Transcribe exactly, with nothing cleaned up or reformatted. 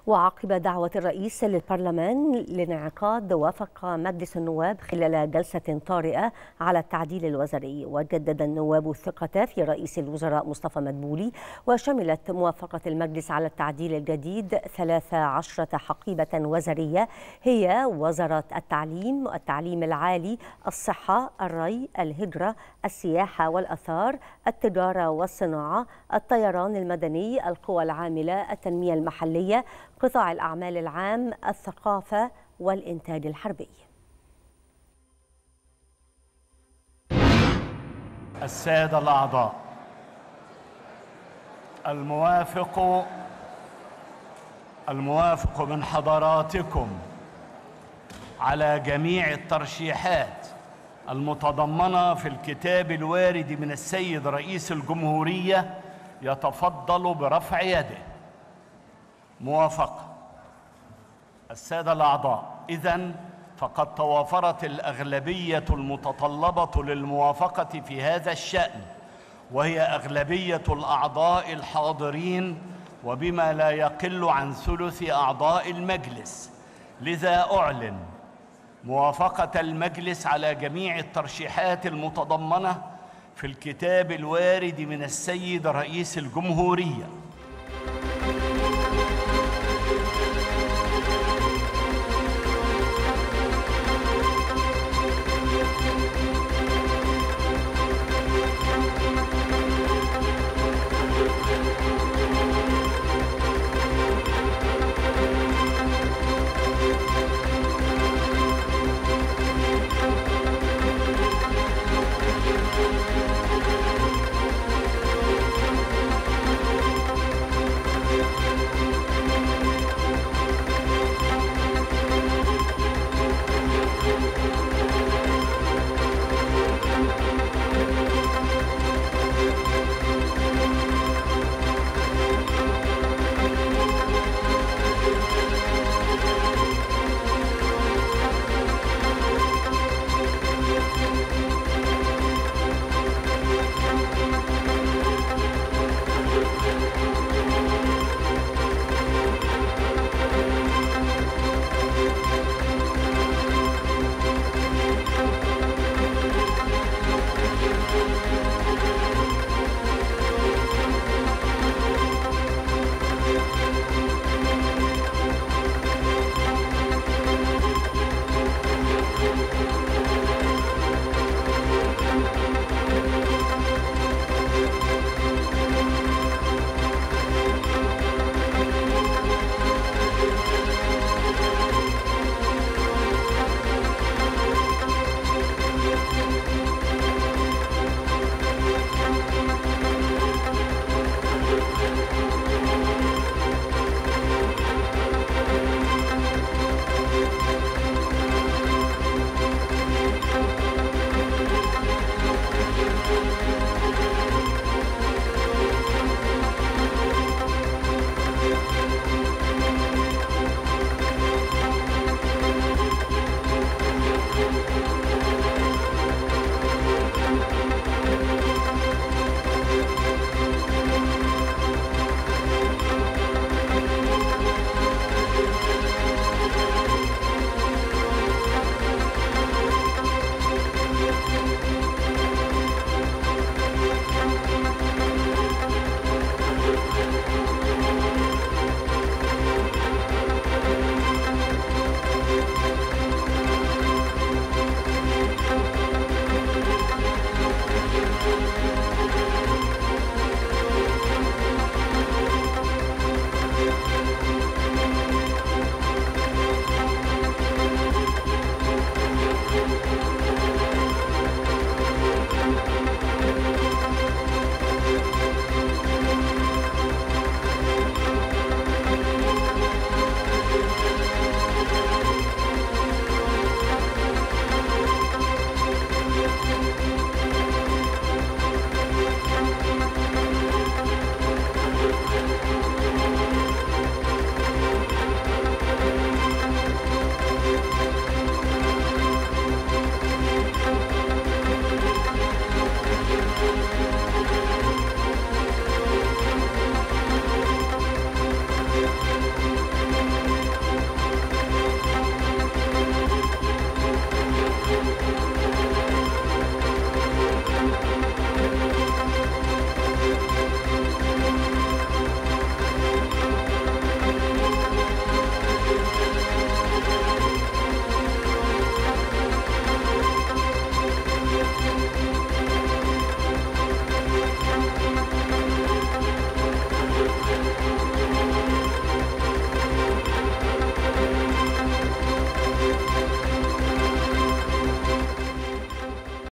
وعقب دعوة الرئيس للبرلمان لانعقاد وافق مجلس النواب خلال جلسة طارئة على التعديل الوزاري. وجدد النواب الثقة في رئيس الوزراء مصطفى مدبولي، وشملت موافقة المجلس على التعديل الجديد ثلاث عشرة حقيبة وزارية، هي وزارة التعليم، التعليم العالي، الصحة، الري، الهجرة، السياحة والآثار، التجارة والصناعة، الطيران المدني، القوى العاملة، التنمية المحلية، قطاع الأعمال العام، الثقافة والإنتاج الحربي. السادة الأعضاء، الموافق الموافق من حضراتكم على جميع الترشيحات المتضمنة في الكتاب الوارد من السيد رئيس الجمهورية يتفضل برفع يده. موافقة. السادة الأعضاء، إذن فقد توافرت الأغلبية المتطلبة للموافقة في هذا الشأن، وهي أغلبية الأعضاء الحاضرين وبما لا يقل عن ثلث أعضاء المجلس. لذا أعلن موافقة المجلس على جميع الترشيحات المتضمنة في الكتاب الوارد من السيد رئيس الجمهورية.